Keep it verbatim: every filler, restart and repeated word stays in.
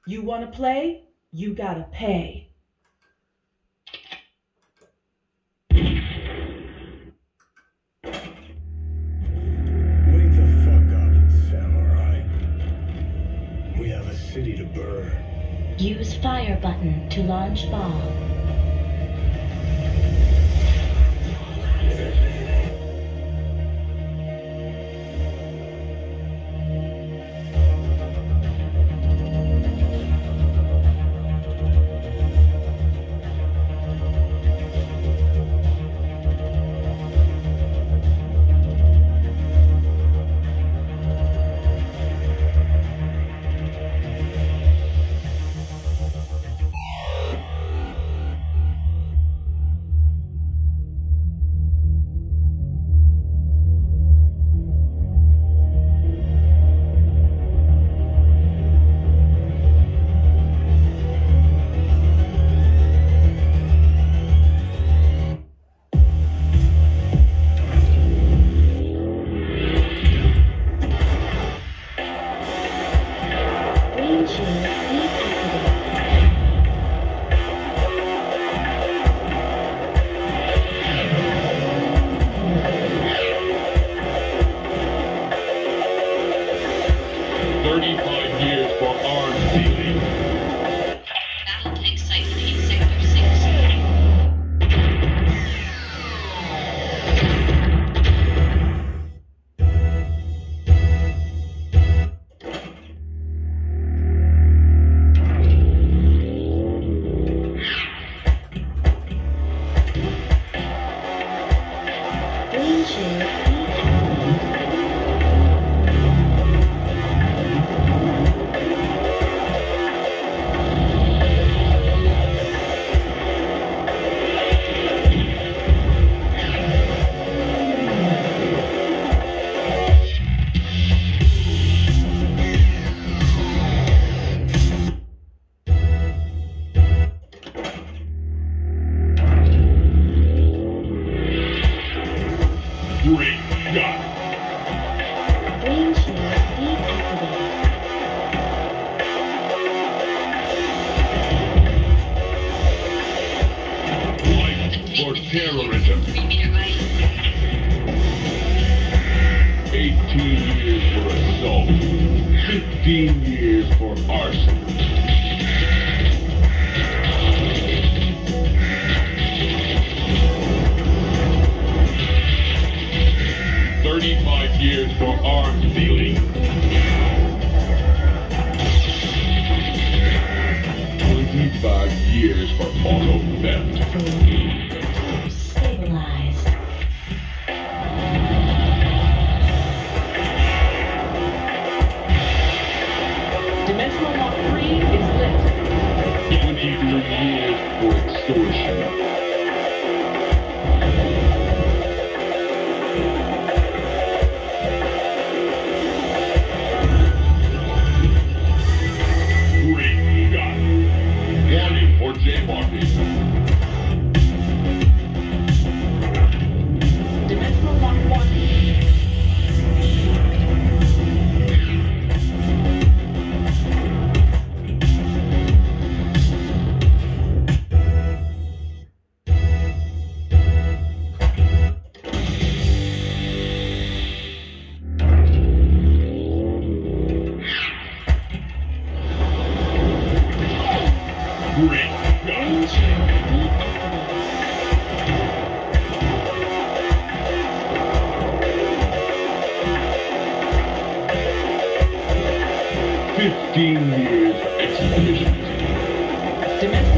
You wanna play? You gotta pay. Wake the fuck up, samurai. We have a city to burn. Use fire button to launch bomb. thirty-five years for arms dealing. Battle tank sighted in sector six. Green shield. Great shot. Green shield deactivated. Life for terrorism. Three meter ice. eighteen years for assault. fifteen years for arson. thirty-five years for arms dealing. twenty-five years for auto theft. Stabilized. Dimensional Lock three is lit. twenty-three years for extortion. Great shot. Warning for jaywalking. Dimensional Lock one. Great Green shot. shield deactivated. fifteen years for execution. Dimensional